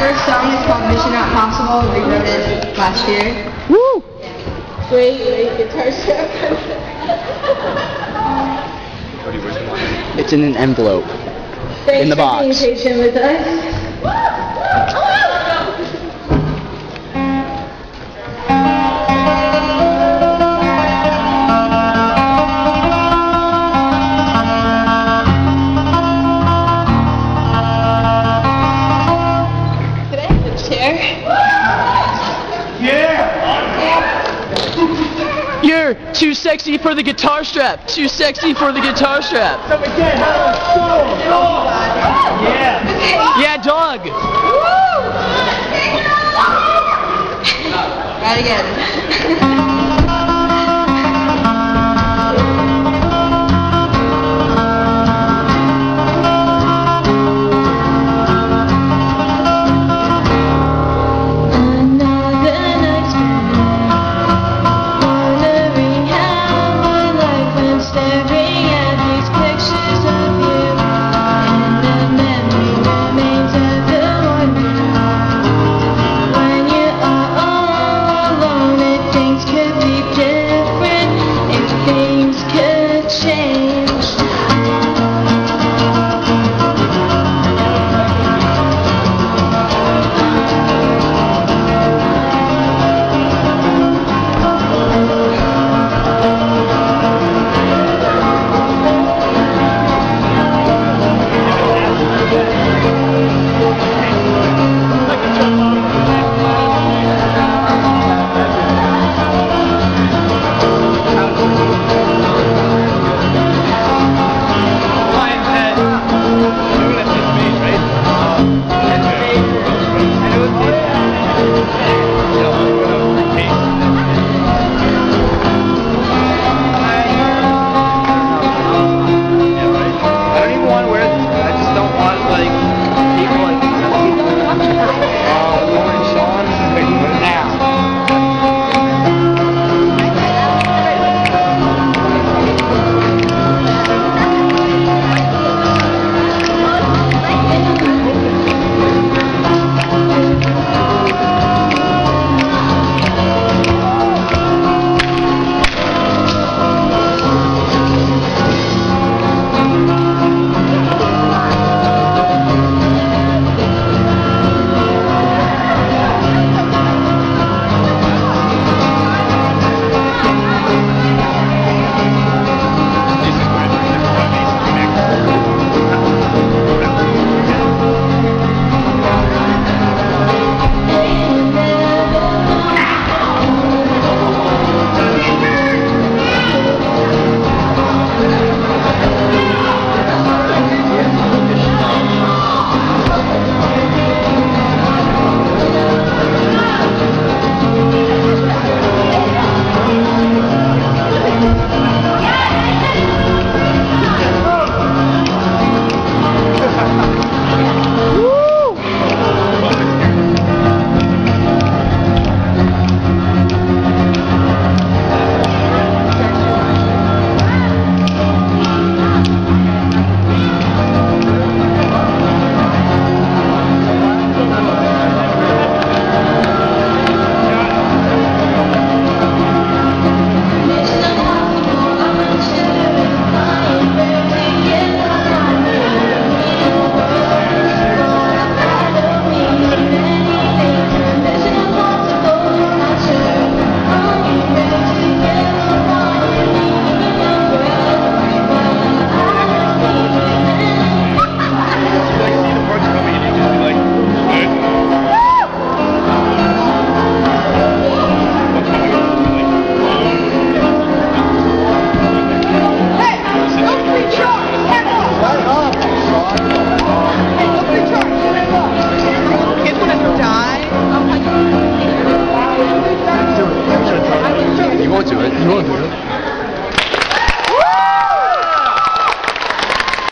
first song is called Mission Not Possible. We wrote it last year. Woo! Great guitar strap. It's in an envelope. Thanks In the box. for being patient with us. Could I have a chair? You're too sexy for the guitar strap. Too sexy for the guitar strap. Yeah, dog. Right again.